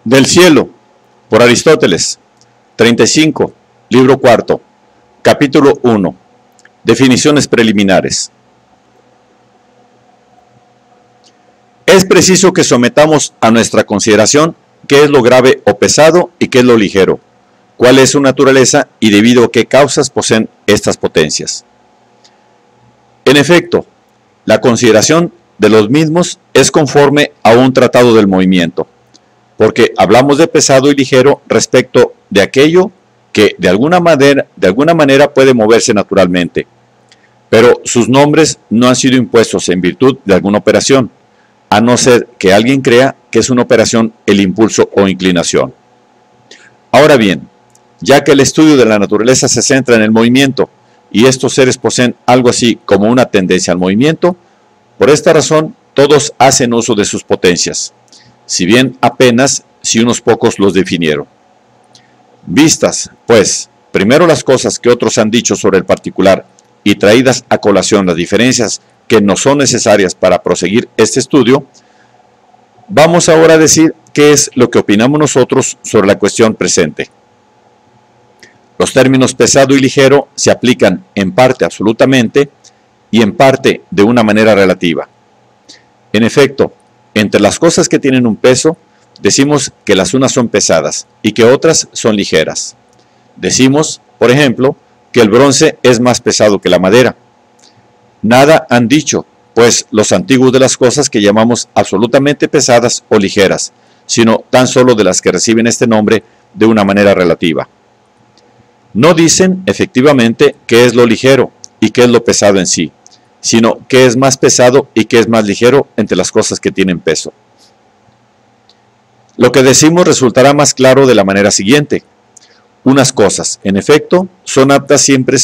Del cielo, por Aristóteles, 35, libro cuarto, capítulo 1, definiciones preliminares. Es preciso que sometamos a nuestra consideración qué es lo grave o pesado y qué es lo ligero, cuál es su naturaleza y debido a qué causas poseen estas potencias. En efecto, la consideración de los mismos es conforme a un tratado del movimiento, porque hablamos de pesado y ligero respecto de aquello que de alguna manera puede moverse naturalmente, pero sus nombres no han sido impuestos en virtud de alguna operación, a no ser que alguien crea que es una operación el impulso o inclinación. Ahora bien, ya que el estudio de la naturaleza se centra en el movimiento, y estos seres poseen algo así como una tendencia al movimiento, por esta razón todos hacen uso de sus potencias, si bien apenas si unos pocos los definieron. Vistas, pues, primero las cosas que otros han dicho sobre el particular y traídas a colación las diferencias que no son necesarias para proseguir este estudio, vamos ahora a decir qué es lo que opinamos nosotros sobre la cuestión presente. Los términos pesado y ligero se aplican en parte absolutamente y en parte de una manera relativa. En efecto, entre las cosas que tienen un peso, decimos que las unas son pesadas y que otras son ligeras. Decimos, por ejemplo, que el bronce es más pesado que la madera. Nada han dicho, pues, los antiguos de las cosas que llamamos absolutamente pesadas o ligeras, sino tan solo de las que reciben este nombre de una manera relativa. No dicen, efectivamente, qué es lo ligero y qué es lo pesado en sí, sino qué es más pesado y qué es más ligero entre las cosas que tienen peso. Lo que decimos resultará más claro de la manera siguiente. Unas cosas, en efecto, son aptas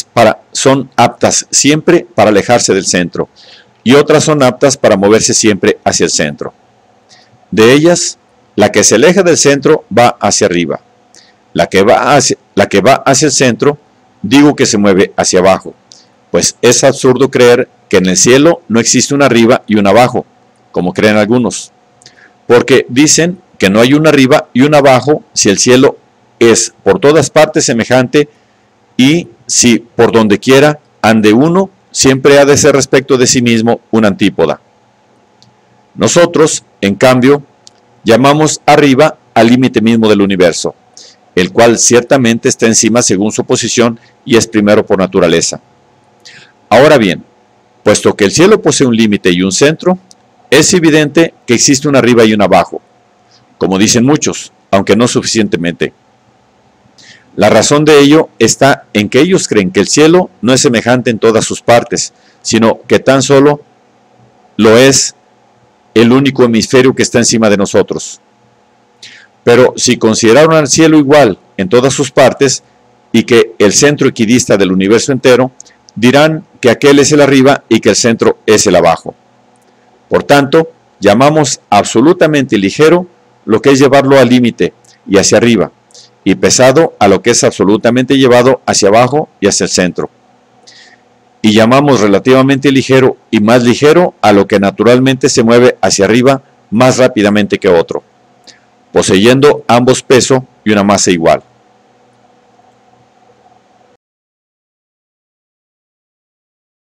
siempre para alejarse del centro, y otras son aptas para moverse siempre hacia el centro. De ellas, la que se aleja del centro va hacia arriba. La que va hacia el centro, digo que se mueve hacia abajo, pues es absurdo creer que en el cielo no existe un arriba y un abajo, como creen algunos, porque dicen que no hay un arriba y un abajo si el cielo es por todas partes semejante y si por donde quiera ande uno, siempre ha de ser respecto de sí mismo una antípoda. Nosotros, en cambio, llamamos arriba al límite mismo del universo, el cual ciertamente está encima según su posición y es primero por naturaleza. Ahora bien, puesto que el cielo posee un límite y un centro, es evidente que existe un arriba y un abajo, como dicen muchos, aunque no suficientemente. La razón de ello está en que ellos creen que el cielo no es semejante en todas sus partes, sino que tan solo lo es el único hemisferio que está encima de nosotros. Pero si consideraron al cielo igual en todas sus partes y que el centro equidista del universo entero, dirán que aquel es el arriba y que el centro es el abajo. Por tanto, llamamos absolutamente ligero lo que es llevarlo al límite y hacia arriba, y pesado a lo que es absolutamente llevado hacia abajo y hacia el centro. Y llamamos relativamente ligero y más ligero a lo que naturalmente se mueve hacia arriba más rápidamente que otro, poseyendo ambos peso y una masa igual.